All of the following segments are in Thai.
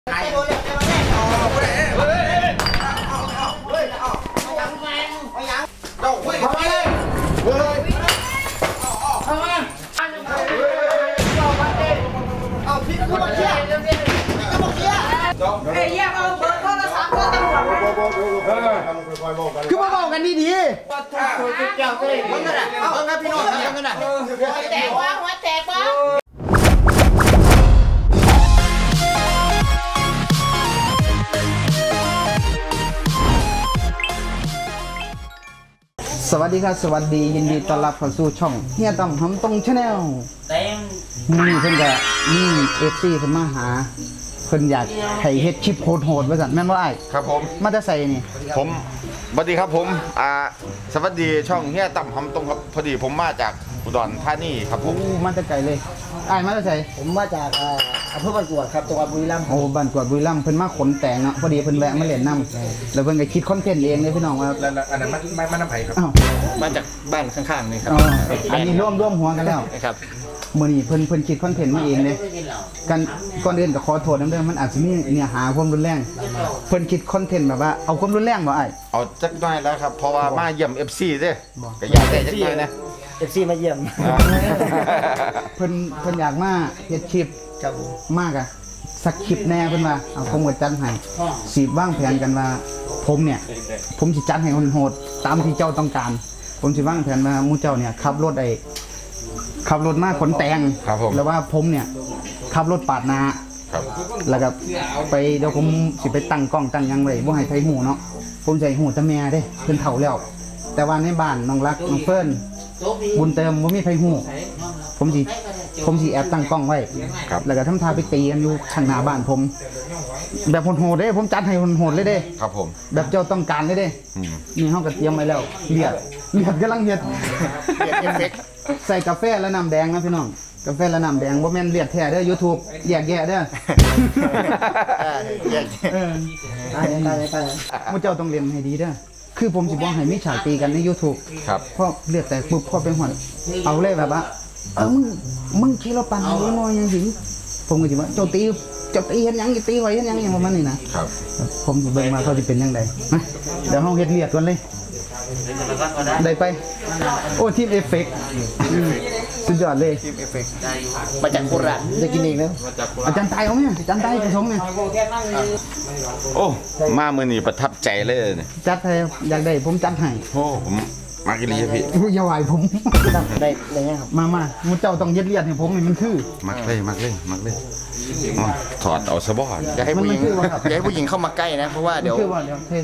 เฮ้ยแยกเอาเบอร์โทรศัพท์ก็ตำรวจคือมาบอกกันดีๆแก้วก็เลยมึงกันอ่ะมึงกันพี่น้องมึงกันอ่ะแตกวะหัวแตกวะสวัสดีครับสวัสดียินดีต้อนรับเข้าสู่ช่องเฮียต้องทำตรงชาแนลนี่เพิ่นก็นี่FCเพิ่นมาหาเพิ่นอยากให้เฮ็ดคลิปโหดๆว่าซั่นแม่นบ่อ้ายครับผมมาแต่ไสนี่ผมสวัสดีครับผมสวัสดีช่องเฮียต่ำทำตรงครับพอดีผมมาจากอุดรธานีครับผมมาแต่ไกลเลยอ้ายมาแต่ไสผมมาจากอำเภอบ้านกวดครับจังหวัดบุรีรัมย์โอ้บ้านกวดบุรีรัมย์เพิ่นมาขนแตงเนาะพอดีเพิ่นแวะมาเล่นน้ำแล้วเพิ่นก็คิดคอนเทนต์เองเลยพี่น้องว่าแล้วอันนั้นมันน้ำไผ่ครับมาจากบ้านข้างๆนี่ครับอันนี้ร่วมหัวกันแล้วครับมื้อนี้เพิ่นคิดคอนเทนต์มาเองเลยกันก่อนอื่นก็ขอโทษนำเด้อมันอาจสิมีเนื้อหาความรุนแรงเพิ่นคิดคอนเทนต์แบบว่าเอาความรุนแรงบ่อ้ายเอาจักหน่อยแล้วครับเพราะว่ามาเยี่ยม FC เด้ก็อยากได้จักหน่อยนะ FC มาเยี่ยมเพิ่นอยากมาเฮ็ดคลิปครับมากอะสักคลิปแน่เพิ่นว่าเอาผมก็จัดให้สิวางแผนกันว่าผมสิจัดให้โหดๆตามที่เจ้าต้องการผมสิวางแผนว่าหมู่เจ้าเนี่ยขับรถมาขนแตงแล้วว่าผมเนี่ยขับรถปาดหน้าแล้วก็ไปเดี๋ยวผมสิไปตั้งกล้องตั้งยังไว้บ่ให้ไผฮู้เนาะผมสิให้ฮู้แต่แม่เด้เพิ่นเฒ่าแล้วแต่ว่าในบ้านน้องรักน้องเฟิร์นบุญเติมบ่มีไผฮู้ผมสิแอบตั้งกล้องไว้แล้วก็ทำท่าไปตีกันอยู่ข้างหน้าบ้านผมแบบโหดๆเด้ผมจัดให้โหดๆเลยเด้ครับผมแบบเจ้าต้องการเลยเด้นี่เฮาก็เตรียมไว้แล้วเลือดกำลังเฮ็ดเอฟเฟกต์ใส่กาแฟและน้ำแดงนะพี่น้องกาแฟและน้ำแดงบ่แม่นเลือดแท้เด้อ YouTube แยกแยะเด้อแยกได้หมู่เจ้าต้องเรียนให้ดีเด้อคือผมสิบ่ให้มีฉากตีกันใน YouTube ครับเพราะเลือดแตกปุ๊บพอไปหอนเอาเลยแบบว่ามึงขี่รถปั่นบ่มอยังสิผมก็สิว่าเจ้าตีเฮ็ดหยังตีไว้เฮ็ดหยังอย่างประมาณนี้นะครับผมสิเบิ่งว่าเขาสิเป็นจังได๋เดี๋ยวเฮาเฮ็ดเลือดก่อนเลยได้ไปโอ้ทีมเอฟเฟกต์สุดยอดเลยทีมเอฟเฟกต์มาจากโคราชจะกินเองแล้วอาจารย์ไต่เอาไหมอาจารย์ไต่ผสมไหมโอ้มามื้อนี้ประทับใจเลยจัดให้อยากได้ผมจัดให้โอ้ผมมากินเลยพี่อย่าไหวผมได้เลยครับมามุเจ้าต้องเย็ดเลียดให้ผมมันคือมักเลยถอดเอาซะบ่อย่าให้ผู้หญิงเข้ามาใกล้นะเพราะว่าเดี๋ยวเท่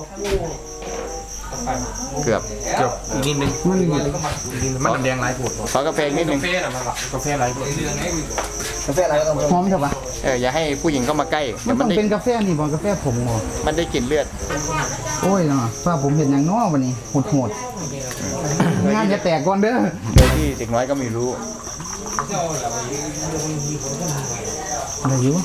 เกือบอีกนิดนึงมันน้ำแดงลายผุดขอกาแฟนิดนึงกาแฟลายผุดหอมใช่ปะอย่าให้ผู้หญิงเข้ามาใกล้มันต้องเป็นกาแฟนี่บ่กาแฟผงบ่มันได้กลิ่นเลือดโอ้ยเนาะถ้าผมเห็นอย่างน้อวันนี้โหดงานจะแตกก่อนเด้อโดยที่เด็กน้อยก็ไม่รู้ได้อยู่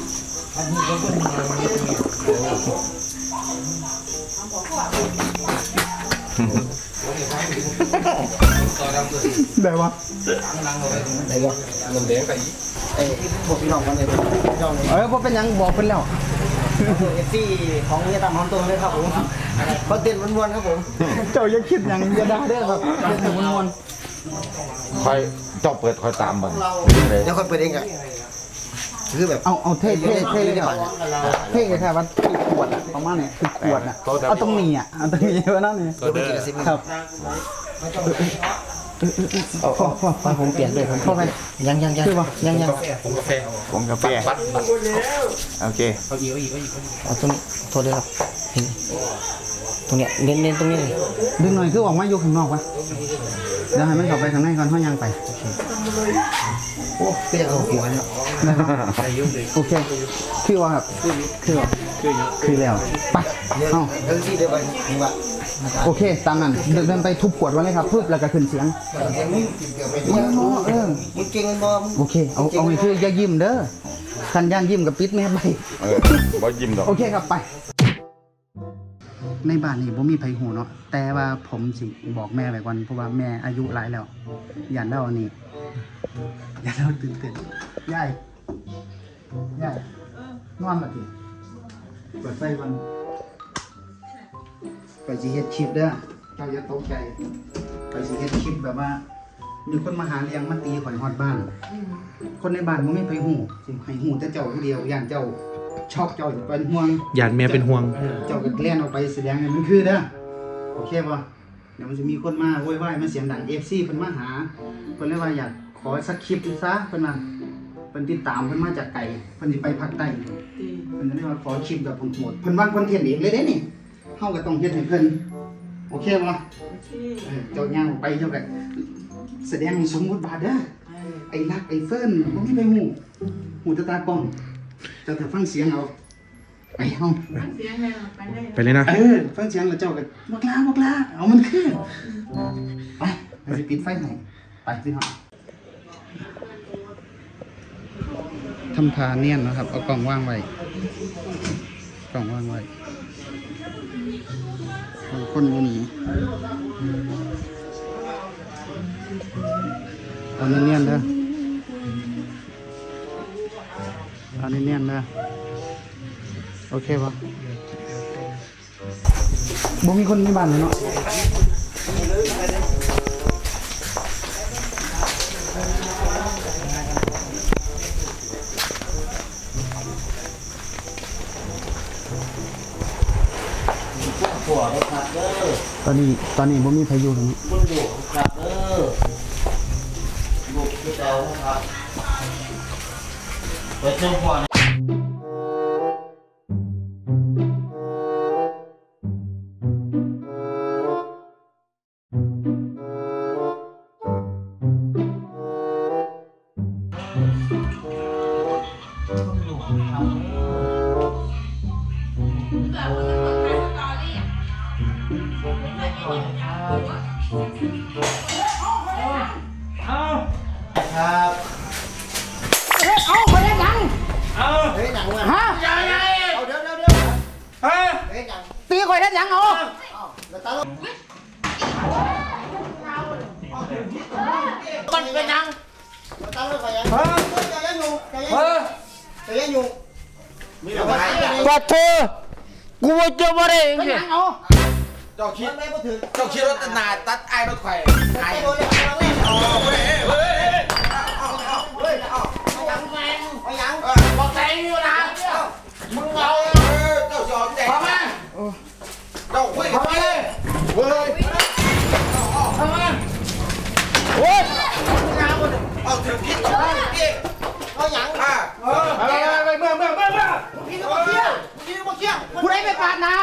ได้ปะได้ปะเงินเด้งไปพวกพี่น้องกันเลยพวกเป็นยังบอกเป็นแล้วที่ของเฮียตามของตรงเลยครับผมเขาเต้นวนๆครับผมเจ้ายังคิดอย่างจะได้ด้วยครับเต้นวนคอยเจ้าเปิดคอยตามบังเดี๋ยวค่อยเปิดเองอะคือแบบเอาเท่เลยแค่ว่าขวดอะประมาณนี้คือขวดอะเอาตรงนี้อะเอาตรงนี้เยอะนั่นนี่ครับพอผมเปลี่ยนด้วยผมเข้าไปยังคือป่ะยังผมกาแฟโอเคเอาตรงนี้โทษด้วยครับตรงเนี้ยเน้นตรงนี้เลยดึงหน่อยคือออกมาอยู่ข้างนอกปะเดี๋ยวให้มันเข้าไปข้างในก่อนเขายังไปโอ้ก็จะเอาหัวเนี่ยโอเคคือว่าครับคือแล้วไปเอาโอเคตามนั้นเดินไปทุบขวดไว้เลยครับพึบแล้วก็ขึ้นเสียงมึงเก่งมันบอมโอเคเอาให้คืออย่ายิ้มเด้อคันย่านยิ้มกับปิดแม่ไปบ่ยิ้มดอกโอเคครับไปในบ้านนี่ผมมีไผหูเนาะแต่ว่าผมสิบอกแม่ไว้ก่อนเพราะว่าแม่อายุหลายแล้วอย่าเล่านี่อย่าเล่าตื่นยายนอนมาทีเปิดไฟก่อนไปสิเฮ็ดคลิปเด้อเจ้าอย่าตกใจไปสิเฮ็ดคลิปแบบว่ามีคนมาหาเลี้ยงมาตีข่อยฮอดบ้านคนในบ้านบ่มีไผฮู้สิให้ฮู้แต่เจ้าผู้เดียวย่านเจ้าชอบเจ้าจะเป็นห่วงหยาดแม่เป็นห่วงเจ้าก็เล่นออกไปแสดงให้มันคือเด้อโอเคป่ะเดี๋ยวมันจะมีคนมาโวยวายมาเสียงดัง FC เพิ่นมาหาเพิ่นเลยว่าอยากขอสักคลิปซะเพิ่นว่าเพิ่นติดตามเพิ่นมาจากไกลเพิ่นสิไปภาคใต้เพิ่นเลยว่าขอคลิปแบบโหดๆเพิ่นวางคอนเทนต์เองเลยเด้นี่เฮาก็ต้องเฮ็ดให้เพิ่นโอเคป่ะเจ้าย่างออกไปเจ้าก็แสดงสมมุติบาทเด้อไอ้รักไอ้เฟิร์นบ่มีไปฮู้แต่ตากล้องเจ้าถ้าฟังเสียงเอาไปเฮาไปเลยนะฟังเสียงแล้วเจ้าก็บอกลาเอามันขึ้นไปไปสิปิดไฟให้ไปพี่น้องทำทาเนียนนะครับเอากล่องว่างไว้คนอยู่นี่เอาเนียนๆเด้อเอาเนียนๆเด้อโอเคปะบ่มีคนในบ้านเลยเนาะตอนนี้บ่มีพายุเลยเนาะไปเจ้าพ่อครับเอาไปได้ยังเฮ้ยหนังว่ะฮะเอาเดี๋ยวเฮ้ยหนังตีข่อยได้ยังเอาแล้วตาลมันเป็นยังแล้วตาลไปยังจะยังอยู่มีอะไรกอดเธอกูจะมาได้ยังไงเอาเจ้าคิดไม่ก็ถึงเจ้าคิดรถนาตัดไอ้รถไข่ไอ้โดนเลยเราเล่นเอาไปยังบอกใจอยู่นะมึงเอาเจ้าจอมแดงทำไมเจ้าคุยทำไมเว้ยทำไมโอ้ยเอาถึงคิดต่อพี่เอาหยังไปเมื่อพี่ก็มาเที่ยวกูได้ไปปาดนะ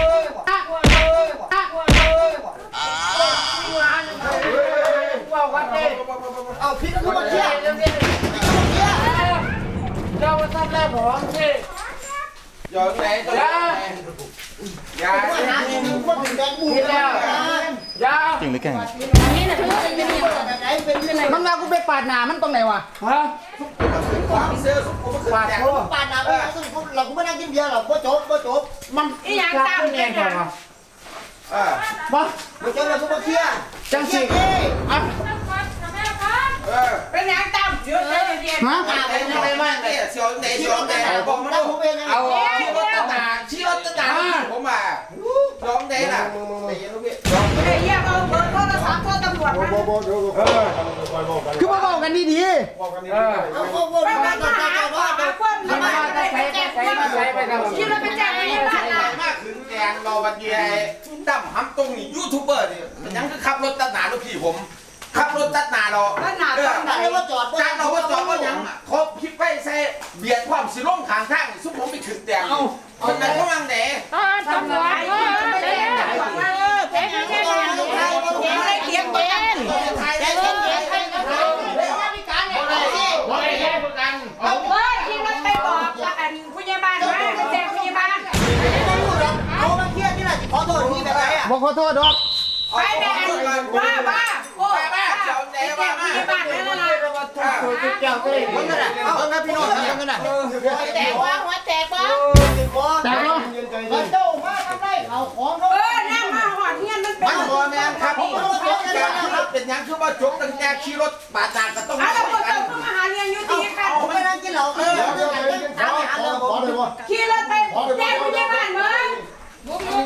เอาพี่ก็มาเที่ยวเจ้ามาทำแรกผมสิยอมไหนตัวไหนยาหาที่มีคนถึงแดงบูดแล้วยาจริงหรือแกงมันมากูไปปาดหนามันตรงไหนวะฮะเสื้อสุขุมปาดปาดหนาเราไม่นั่งกินเบียร์หรอกบ่จบมันอีหยังตามเนี่ยค่ะมาบ่จบเราก็มาเที่ยวจังสิอ่ะเป็นหยังตามเยอะเลยเดียวฮะอะไรมากเนี่ยเสียวไหนเสียวไหนบอกมาดูเอาชี้รถตาชี้รถตาผมอ่ะร้องไหนล่ะไหนยังรู้พี่ไม่ได้เยี่ยมเอาเบอร์โทรศัพท์โทรตำรวจมาคือมาบอกกันดีเอาโว้ไม่มามาหาคนทำไมไปแจ้งความคิดว่าไปแจ้งไม่ได้บ้านนะมากถึงแดงรอบัดเดียตั้มห้ำตรงนี้ยูทูบเบอร์นี่มันยังคือขับรถตัดหนาลูกพี่ผมขับรถตัดหนาเราบ้านหนาตรงไหนเราว่าจอดการเราว่าจอดว่ายังครบคิดไปใส่เบียดความสิล่งขางทางซุปผมไปถึงแดงคนนั้นเขาวางไหนตำรวจเจ๊งบอกว่าเจ๊งเจ๊งได้เตียงเย็นไทยเจ๊ได้งเงินเย็นให้กับเราพิการเนี่ยไม่ได้ประกันเอาเฮ้ยที่มันไปบอกอันผู้ใหญ่บ้านว่าแจ้งผู้ใหญ่บ้านเอามาเที่ยวนี่แหละขอโทษที่แบบไหนอ่ะๆบอกขอโทษดอกไปแม่ว่าโอ้บ้าแจ้งผู้ใหญ่บ้านนั่นแหละเจ้าก็เลยมันก็ได้เอาครับพี่น้องมันก็ได้แตกว่าหัวแตกว่าแต่ก็เจ้ามาทำไรเอาของเขานั่งมาหอดเงี้ยมันเป็นมันบอแมนครับเป็นยังคือว่าจบตั้งแต่ขี่รถปาดหน้าก็ต้องแล้วพวกเจ้าก็มาหาเลี้ยงอยู่ดีค่ะเอาไปนั่งกินเหล้าเดี๋ยวถามหาเรื่องขี่รถไปแจ้งผู้ใหญ่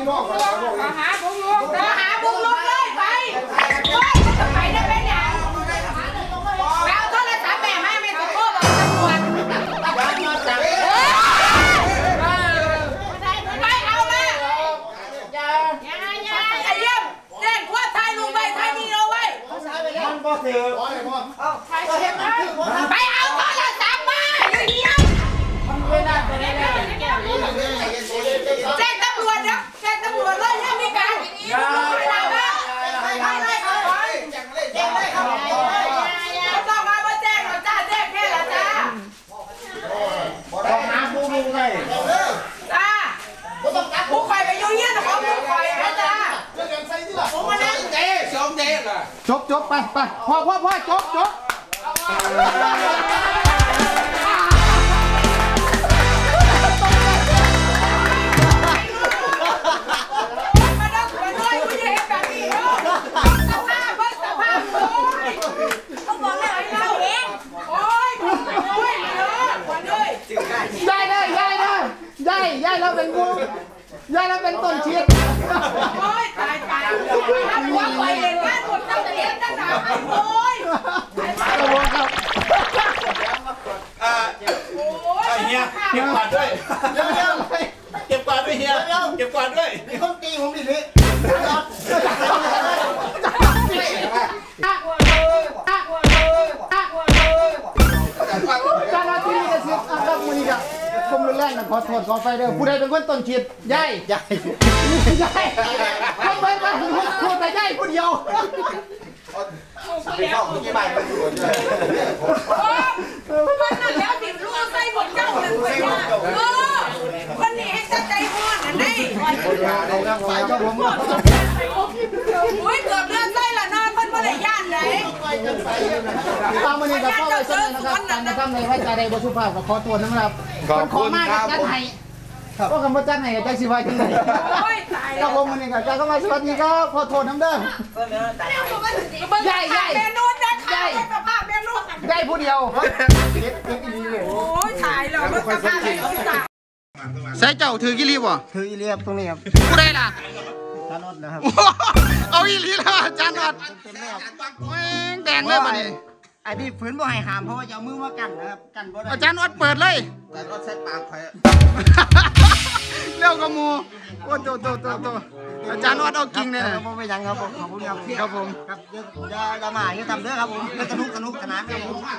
หาบุกลุกเลยไปจะไปได้ไหมเนี่ยไปเอาโทรศัพท์แม่ไม่ตะโกนบอกตำรวจไปเอามาอย่าไอ้เยี่ยมเล่นขวดไทยลุงไปไทยนี่เอาไว้ไปเอาโทรศัพท์มาอย่างเงี้ยแจ้งตำรวจนะแจ้งตำรวจเลยยังมีการต้องมาว่าแจ้งหรอจ้าแจ้งแค่หรอจ้าจ้าผู้คอยไปยุ่งยี่แต่ของผู้คอยนะจ้าผมมานั่งเจ๊สองเด้ล่ะจบไปพ่อจบมาดักหัวด้วยคุณจะเห็นแบบนี้สภาพเขาบอกอะไรเราเองโอ้ยหัวด้วยยายเราเป็นงูยายเราเป็นต้นเชียดโอ้ยตายถ้าหัวคอยเห็นงานหมดตั้งแต่เลี้ยงตั้งแต่โอ้ยครับเฮียเก็บกวาดด้วยเก็บกวาดด้วยเฮียเก็บกวาดด้วยมีคนตีผมดิพี่เจ้าหน้าที่จะซื้อครับมือนี้กับผมรุนแรงนะขอโทษขอไฟเด้อผู้ใดเป็นคนต้นเชียดยายเขาไปพูดแต่ยายผู้เดียวมันนั่นแล้วติดลูกใส่หมดเจ้าเลยคนนี้ให้ใจห้อนกันได้โอ้ยเกือบเลือดไส้ละนอนเพิ่นบ่ได้ย่านไหนตามมือนี้กับพ่อไว้เสนอนะครับการกระทำในไว้ใจใดบ่สุภาพก็ขอโทษนะครับขอมากจัดให้ก็คำว่าจัดให้กับจักสิว่าจังได๋โอ้ยตายครับผมมื้อนี้ก็จักเข้ามาสวัสดีครับขอโทษน้ำเด้อใหญ่เมนูนะค่ะสภาพเมนูได้ผู้เดียวโอ้ยถ่ายแล้วมันสภาพเมนูจ้ะใส่เจ้าถือกี่ลีบ่ถืออีเลียบตรงนี้ครับผู้ใดล่ะตานอดนะครับเอาอีหลีแล้วอาจารย์อดแดงเลยบัดนี้ไอ้ที่ฝืนบ่ให้หามเพราะว่าจะเอามือมากันนะครับกันบ่ได้อาจารย์อดเปิดเลยแต่รถเซ็ตปากใครเร็วกว่าหมู่โอ้โตอาจารย์อดเอากิ่งเนี่ยบ่ไปยังครับผมขอบคุณครับครับผมครับเดี๋ยวจะมาให้ทำเด้อครับผมสนุกสนานครับผม